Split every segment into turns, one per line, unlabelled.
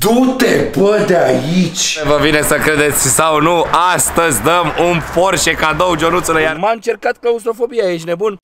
Du-te, bă, de aici!
Vă vine să credeți sau nu, astăzi dăm un Porsche cadou, Ionuțule, iar m-a încercat claustrofobia, ești nebun?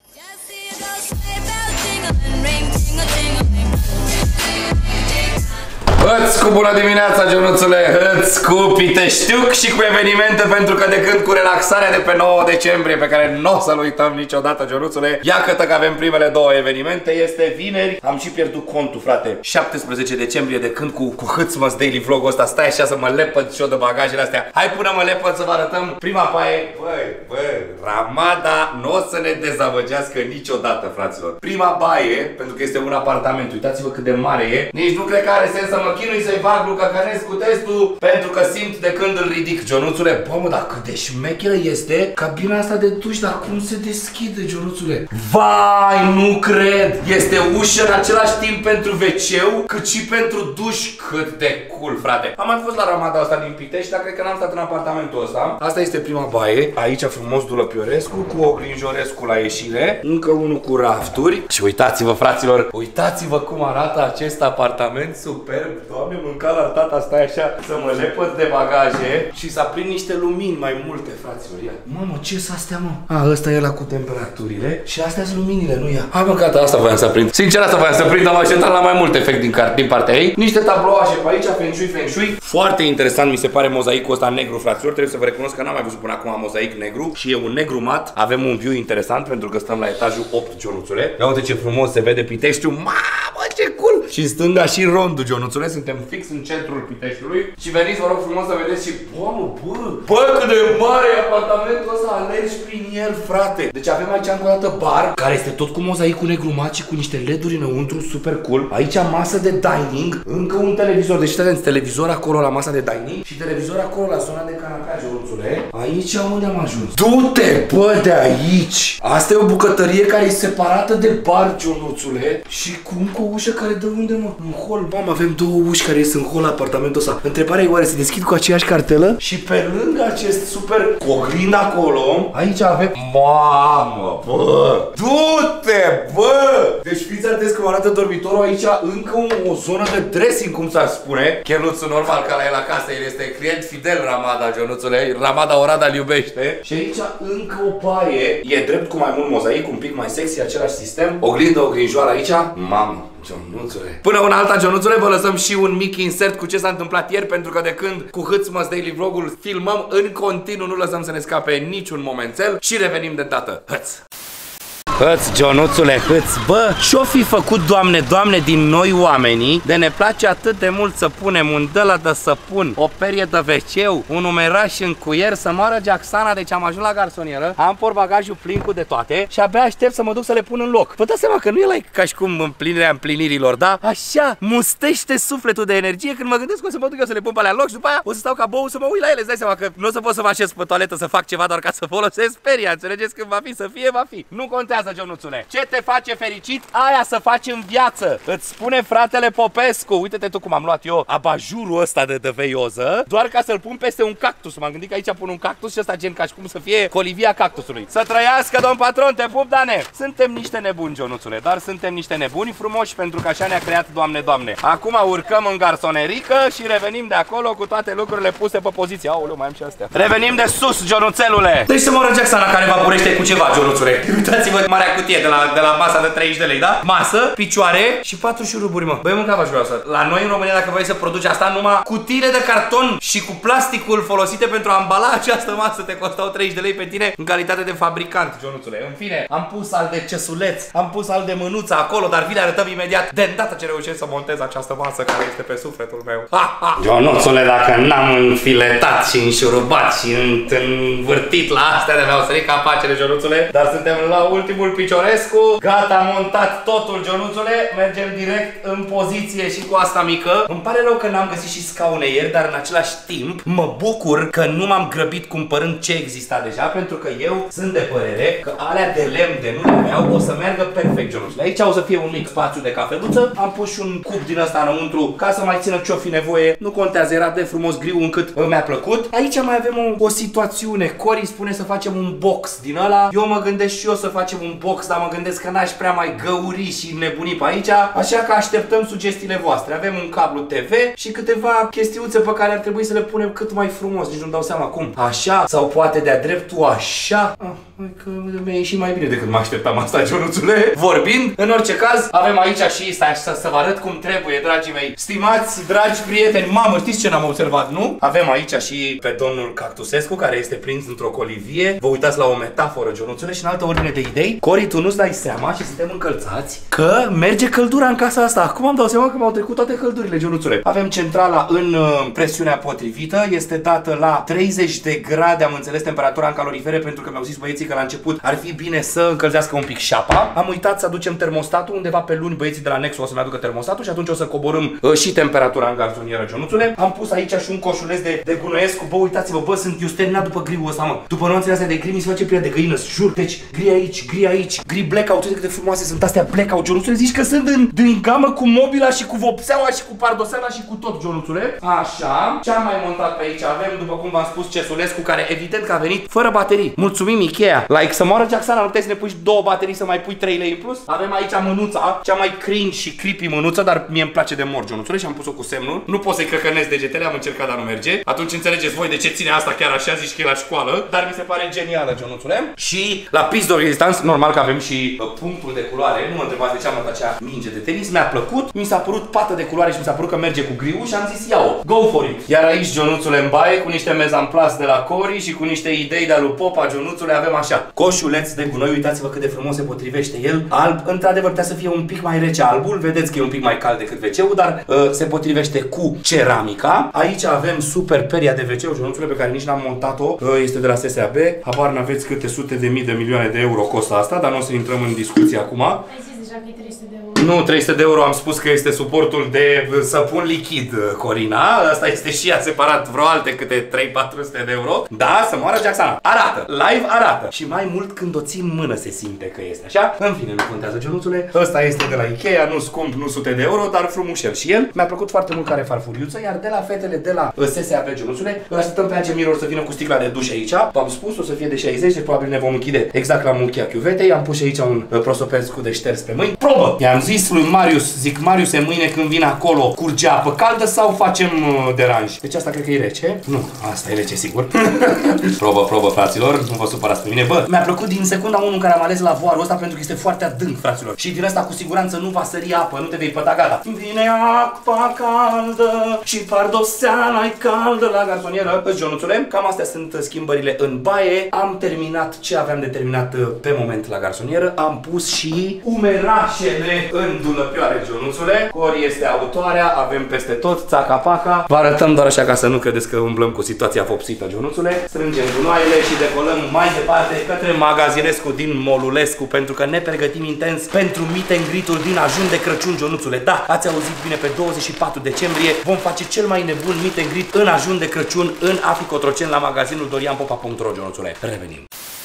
Îți cu bună dimineața, Ionuțule, îți cu Piteștiuc și cu evenimente, pentru că de când cu relaxarea de pe 9 decembrie, pe care nu o să-l uităm niciodată, Ionuțule, iată că avem primele două evenimente, este vineri, am și pierdut contul, frate, 17 decembrie, de când cu Hâțmăs Daily Vlog-ul ăsta, stai așa să mă lepăd și eu de bagajele astea. Hai până mă lepăd să vă arătăm prima paie. Băi, Ramada nu o să ne dezamăgească niciodată, fraților. Prima baie, pentru că este un apartament, uitați-vă cât de mare e, nici nu cred că are sens să mă chinui să-i fac Lucacanez cu testul, pentru că simt de când îl ridic, Ionuțule. Bă, mă, dar cât de șmecheră este cabina asta de duș, dar cum se deschide, Ionuțule? Vai, nu cred! Este ușă în același timp pentru WC-ul, cât și pentru duș. Cât de cool, frate! Am mai fost la Ramada asta din Pitești, dar cred că n-am stat în apartamentul ăsta. Asta este prima baie. Aici frumos Dulăpiorescu, cu Ogrinjorescu la ieșire, încă unul cu rafturi. Și uitați-vă, fraților, uitați-vă cum arată acest apartament superb. Doamne, mânca la tata, stai așa să mă lepăd de bagaje și să aprind niște lumini mai multe, fraților. Ia. Mamă, ce sunt astea, mă? Ăsta e la cu temperaturile și astea sunt luminile, nu ia. Hai, mă, gata, asta voiam să aprind. Sincer, asta voiam să aprind, am așteptat la mai mult efect din partea ei. Niște tablouaje pe aici, feng shui. Foarte interesant mi se pare mozaicul ăsta negru, fraților. Trebuie să vă recunosc că n-am mai văzut până acum mozaic negru și e un negru mat. Avem un view interesant pentru că stăm la etajul 8, Ionuțule. Ia uite ce frumos se vede Piteștiul. Mamă, ce cool! Și în stânga și rondul, Ionuțule. Suntem fix în centrul Piteștiului. Și veniți, vă rog frumos, să vedeți și bă, cât de mare e apartamentul ăsta, alergi prin el, frate. Deci avem aici încă o dată bar, care este tot cu mozaicul negru mat și cu niște LED-uri înăuntru, super cool. Aici masă de dining, încă un televizor. Deci știți, televizor acolo la masa de dining și televizor acolo la zona de canapea, Ionuțule. Aici unde am ajuns? Du-te, bă, de aici! Asta e o bucătărie care e separată de bar, Ionuțule. Și cu încă o ușă care dă unde, mă? În hol, mamă, avem două uși care ies în hol la apartamentul ăsta. Întrebarea e, oare se deschid cu aceeași cartelă? Și pe lângă acest super oglindă acolo, aici avem... Mamă, bă! Du-te, bă! Deci fiți atenți că arată dormitorul aici, încă o zonă de dressing, cum s-ar spune. Chenuțul normal, că la el acasă, el este client fidel, Ramada, Ionuțule. Ramada Orada îl iubește. Și aici încă o paie. E drept cu mai mult mozaic, un pic mai sexy, același sistem. Oglindă, ogrinjoară aici. Mamă, Ionuțule. Până una alta, Ionuțule, vă lăsăm și un mic insert cu ce s-a întâmplat ieri, pentru că de când cu Hâțmăs Daily Vlog-ul filmăm în continuu, nu lăsăm să ne scape niciun momențel și revenim de dată. Hăț! Hăț, Ionuțule, hăț, bă, ce-o fi făcut, Doamne, din noi oamenii, de ne place atât de mult să punem un dălă de săpun, o perie de WC-ul, un umeraș în cuier, să moară Jacksana. Deci am ajuns la garsonieră, am portbagajul plin cu de toate și abia aștept să mă duc să le pun în loc. Vă dați seama că nu e like ca și cum împlinirea împlinirilor, da? Așa, mustește sufletul de energie când mă gândesc că o să mă duc eu să le pun pe alea în loc și după aia o să stau ca bou să mă uit la ele. Îți dai seama că nu o să pot să mă așez pe toaletă să fac ceva doar ca să folosesc peria, înțelegeți? Când va fi să fie, va fi. Nu contează, Ionuțule. Ce te face fericit, aia să faci în viață. Îți spune fratele Popescu. Uite-te tu cum am luat eu abajurul ăsta de veioză, doar ca să-l pun peste un cactus. M-am gândit că aici pun un cactus și ăsta gen ca și cum să fie colivia cactusului. Să trăiască, domn patron, te pup, Dane. Suntem niște nebuni, Ionuțule, dar suntem niște nebuni frumoși pentru că așa ne-a creat, Doamne. Acum urcăm în garsonerică și revenim de acolo cu toate lucrurile puse pe poziție. Aoleu, mai am și astea. Revenim de sus, Ionuțelule. Deci să moră Jacksana care vaporește cu ceva, Ionuțule. Uitați-vă marea cutie de la masa de 30 de lei, da? Masă, picioare și 4 șuruburi, mă. Băi, mânca v-aș vrea să. La noi în România, dacă vrei să produci asta, numai cutiile de carton și cu plasticul folosite pentru a ambala această masă te costau 30 de lei pe tine în calitate de fabricant, Ionuțule. În fine, am pus al de cesuleț, am pus al de mânuță acolo, dar vi le arătăm imediat de îndată ce reușesc să montez această masă care este pe sufletul meu. Ionuțule, dacă n-am înfiletat și înșurubat și învârtit la astea de mi-au sărit capacele, Ionuțule, dar suntem la ultimul piciorescu. Gata, am montat totul, Ionuțule. Mergem direct în poziție și cu asta mică. Îmi pare rău că n-am găsit și scaune ieri, dar în același timp mă bucur că nu m-am grăbit cumpărând ce exista deja, pentru că eu sunt de părere că alea de lemn de nu le aveau o să meargă perfect, Ionuțule. Aici o să fie un mic spațiu de cafeluță. Am pus și un cup din ăsta înăuntru ca să mai țină ce-o fi nevoie. Nu contează, era de frumos griu încât mi-a plăcut. Aici mai avem o situațiune. Cori spune să facem un box din ăla. Eu mă gândesc și eu să facem un un box, dar mă gândesc că n-aș prea mai găuri și nebuni pe aici, așa că așteptăm sugestiile voastre. Avem un cablu TV și câteva chestiuțe pe care ar trebui să le punem cât mai frumos, nici nu dau seama cum. Așa, sau poate de-a dreptul așa. Că mi-a ieșit mai bine decât mă așteptam asta, Ionuțule. Vorbind, în orice caz, avem aici și să vă arăt cum trebuie, dragii mei. Stimați, dragi prieteni, mamă, știți ce n-am observat, nu? Avem aici și pe domnul Cactusescu, care este prins într-o colivie. Vă uitați la o metaforă, Ionuțule, și în altă ordine de idei. Cori, tu nu-ți dai seama și suntem încălțați că merge căldura în casa asta. Acum am dau seama că m-au trecut toate căldurile, Ionuțule. Avem centrala în presiunea potrivită, este dată la 30 de grade, am înțeles temperatura în calorifere, pentru că mi-au zis băieții că la început ar fi bine să încălzească un pic șapa. Am uitat să aducem termostatul, undeva pe luni băieții de la Nexo o să-mi aducă termostatul și atunci o să coborâm și temperatura în garsonieră, Ionuțule. Am pus aici și un coșuleț de gunoiesc. Bă, uitați-vă, bă, eu sunt terminat după griul ăsta, mă. După nuanțele astea de gri mi se face pielea de găină, jur. Deci, gri aici, gri blackout. Uite cât de frumoase sunt astea blackout, Ionuțule. Zici că sunt în gamă cu mobila și cu vopseaua și cu pardoseala și cu tot, Ionuțule. Așa. Ce am mai montat pe aici? Avem, după cum v-am spus, cesulescu, care evident că a venit fără baterii. Mulțumim, Ikea. Like să moară Jacksana, nu puteți să ne pui 2 baterii să mai pui 3 lei în plus. Avem aici mânuța, cea mai cringe și creepy mânuță, dar mie îmi place de mort, Ionuțule, și am pus-o cu semnul. Nu pot să-i crăcănesc degetele, am încercat, dar nu merge. Atunci înțelegeți voi de ce ține asta chiar așa, zici că e la școală, dar mi se pare genială, Ionuțule. Și la Piece de Resistance, normal că avem și punctul de culoare. Nu mă întrebați de ce am luat acea minge de tenis, mi-a plăcut, mi s-a părut pată de culoare și mi s-a părut că merge cu griul și am zis iau, go for it. Iar aici, Ionuțule, în baie, cu niște mezamplas de la Cori și cu niște idei de-a lui Popa, Ionuțule, avem așa. Coșuleț de gunoi, uitați-vă cât de frumos se potrivește el. Alb, într-adevăr, putea să fie un pic mai rece albul, vedeți că e un pic mai cald decât WC-ul, dar se potrivește cu ceramica. Aici avem super peria de WC-uri, Ionuțule, pe care nici n-am montat-o. Este de la SSAB. Habar n-aveți câte sute de mii de milioane de euro costă asta, dar nu o să intrăm în discuție acum.
Ai zis deja că e 300 de euro.
Nu, 300 de euro am spus că este suportul de săpun lichid, Corina. Asta este și ea separat, vreo alte câte 300-400 de euro. Da, să moară Jacksana. Arată, live arată. Și mai mult când o țin în mână se simte că este așa. În fine, nu contează, Ionuțule. Ăsta este de la Ikea, nu scump, nu sute de euro, dar frumușel și el. Mi-a plăcut foarte mult care farfuriuță, iar de la fetele de la SSAB, Ionuțule, îl așteptăm pe Age Mirror să vină cu sticla de duș aici. V-am spus, o să fie de 60, deci probabil ne vom închide exact la muchia chiuvetei. Am pus și aici un prosopel cu de șters pe mâini. Probă! I-am zis lui Marius, zic Mariuse, mâine când vin acolo, curge apă caldă sau facem deranj? Deci asta cred că e rece. Nu, asta e rece, sigur. probă, fraților, nu vă supărați pe mine. Bă, mi-a plăcut din secunda 1 în care am ales lavoarul ăsta pentru că este foarte adânc, fraților. Și din asta cu siguranță nu va sări apă, nu te vei păta, gata. Vine apa caldă și pardoseala-i caldă la garsonieră. Ionuțule, cam astea sunt schimbările în baie. Am terminat ce aveam de terminat pe moment la garsonieră. Am pus și umerașele în dulăpioare, Ionuțule. Cori este autoarea, avem peste tot, țaca-paca. Vă arătăm doar așa ca să nu credeți că umblăm cu situația vopsită, Ionuțule. Strângem gunoaiele și decolăm mai departe către Magazinescu din Molulescu, pentru că ne pregătim intens pentru meet and greet-ul din ajun de Crăciun, Ionuțule. Da, ați auzit bine, pe 24 decembrie vom face cel mai nebun meet and greet în ajun de Crăciun în Afi Cotroceni la magazinul dorianpopa.ro, Ionuțule. Revenim.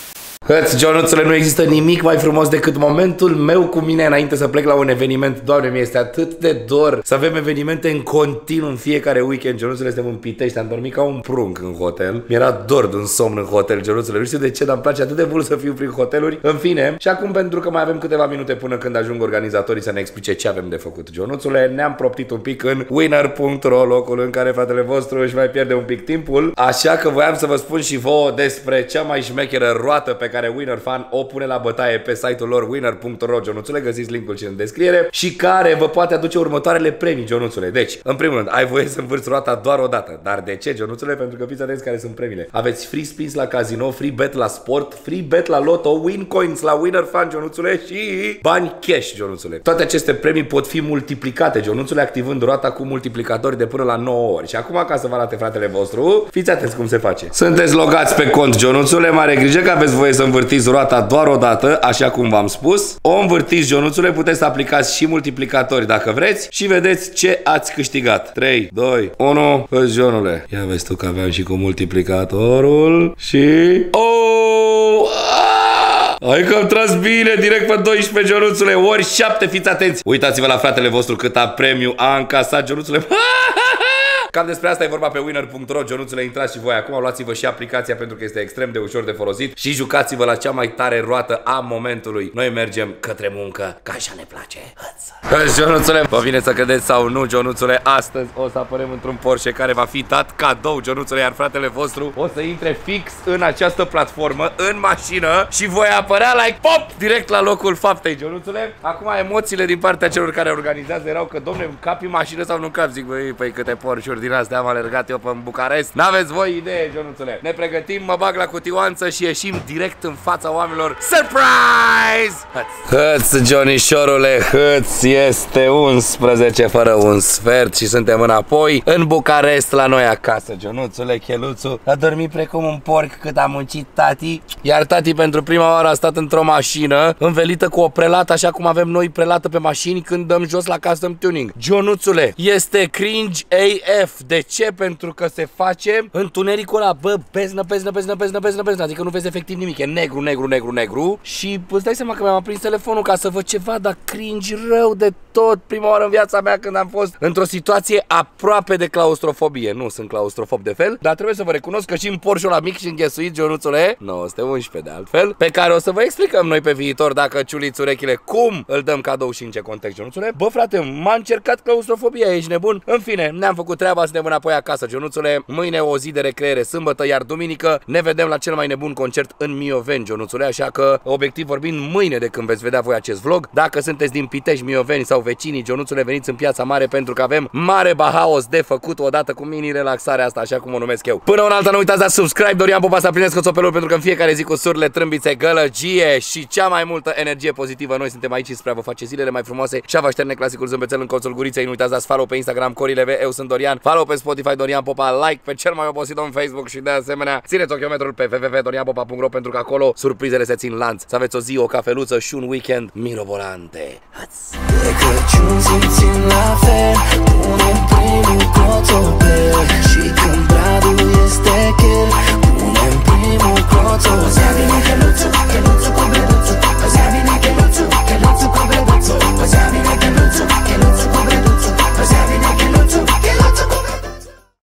Ionuțule, nu există nimic mai frumos decât momentul meu cu mine înainte să plec la un eveniment. Doamne, mi este atât de dor să avem evenimente în continuu în fiecare weekend. Ionuțule, suntem în Pitești, am dormit ca un prunc în hotel. Mi-era dor de un somn în hotel, Ionuțule. Nu știu de ce, dar îmi place atât de mult să fiu prin hoteluri. În fine, și acum pentru că mai avem câteva minute până când ajung organizatorii să ne explice ce avem de făcut, Ionuțule, ne-am proptit un pic în winner.ro, locul în care fratele vostru își mai pierde un pic timpul. Așa că voiam să vă spun și vouă despre cea mai șmecheră roată pe care Winner Fan o pune la bătaie pe site-ul lor winner.ro, Ionuțule, găsiți linkul și în descriere, și care vă poate aduce următoarele premii, Ionuțule. Deci, în primul rând, ai voie să învârți roata doar o dată. Dar de ce, Ionuțule? Pentru că fiți atenți care sunt premiile. Aveți free spins la casino, free bet la sport, free bet la loto, win coins la Winner Fan, Ionuțule, și bani cash, Ionuțule. Toate aceste premii pot fi multiplicate, Ionuțule, activând roata cu multiplicatori de până la 9 ori. Și acum, ca să vă arate fratele vostru, fiți atenți cum se face. Sunteți logați pe cont, Ionuțule, mare grijă că aveți voie să învârtiți roata doar o dată, așa cum v-am spus. O învârtiți, Ionuțule, puteți să aplicați și multiplicatori dacă vreți și vedeți ce ați câștigat. 3, 2, 1, Ionule. Ia vezi tu că aveam și cu multiplicatorul și... Oh! Hai că am tras bine, direct pe 12, Ionuțule, ori 7, fiți atenți. Uitați-vă la fratele vostru cât premiu a încasat, Ionuțule. Cam despre asta e vorba pe winner.ro. Ionuțule, intrați și voi acum, luați-vă și aplicația pentru că este extrem de ușor de folosit și jucați-vă la cea mai tare roată a momentului. Noi mergem către muncă, că așa ne place. Ionuțule, vă vine să credeți sau nu, Ionuțule, astăzi o să apărăm într-un Porsche care va fi dat cadou, Ionuțule, iar fratele vostru o să intre fix în această platformă, în mașină, și voi apărea like pop direct la locul faptei, Ionuțule. Acum emoțiile din partea celor care organizează erau că, domne, capi mașină sau nu cap? Zic, băi, păi câte Porsche-uri din astea am alergat eu pe Bucarest. N-aveți voi idee, Ionuțule. Ne pregătim, mă bag la cutioanță și ieșim direct în fața oamenilor. Surprise! Hăț, Johnnyșorule, hăț, este 11 fără un sfert și suntem înapoi în Bucarest la noi acasă, Ionuțule, cheluțul a dormit precum un porc cât a muncit tati, iar tati pentru prima oară a stat într-o mașină învelită cu o prelată, așa cum avem noi prelată pe mașini când dăm jos la custom tuning. Ionuțule, este cringe AF. De ce? Pentru că se face întunericul ăla, bă, beznă, adică nu vezi efectiv nimic, e negru și îți dai seama că mi-am aprins telefonul ca să văd ceva, dar cringe rău de tot. Prima oară în viața mea când am fost într-o situație aproape de claustrofobie. Nu sunt claustrofob de fel, dar trebuie să vă recunosc că și în Porsche-ul ăla mic și înghesuit, Ionuțule, 911 de altfel, pe care o să vă explicăm noi pe viitor, dacă ciuliți urechile, cum îl dăm cadou și în ce context, Ionuțule. Bă, frate, m-a încercat claustrofobia, ești nebun? În fine, ne-am făcut treaba, suntem înapoi acasă, Ionuțule. Mâine o zi de recreere, sâmbătă, iar duminică ne vedem la cel mai nebun concert în Mioveni, Ionuțule, așa că, obiectiv vorbind, mâine de când veți vedea voi acest vlog, dacă sunteți din Pitești, Mioveni sau vecinii, Ionuțule, veniți în Piața Mare pentru că avem mare bahaos de făcut odată cu mini-relaxarea asta, așa cum o numesc eu. Până una alta, nu uitați de subscribe, Dorian Popa, să aprindeți coțopelul pentru că în fiecare zi cu surle, trâmbițe, gălăgie și cea mai multă energie pozitivă. Noi suntem aici spre a vă face zilele mai frumoase și a vă așterne clasicul zâmbețel în colțul guriței. Nu uitați de follow pe Instagram Corileve, eu sunt Dorian, follow pe Spotify Dorian Popa, like pe cel mai obosit în Facebook și de asemenea țineți ochiometrul pe www.dorianpopa.ro pentru că acolo surprizele se țin lanț. Să aveți o zi, o cafeluță și un weekend mirobolante. De Crăciun simțim la fel, punem primul coțopel.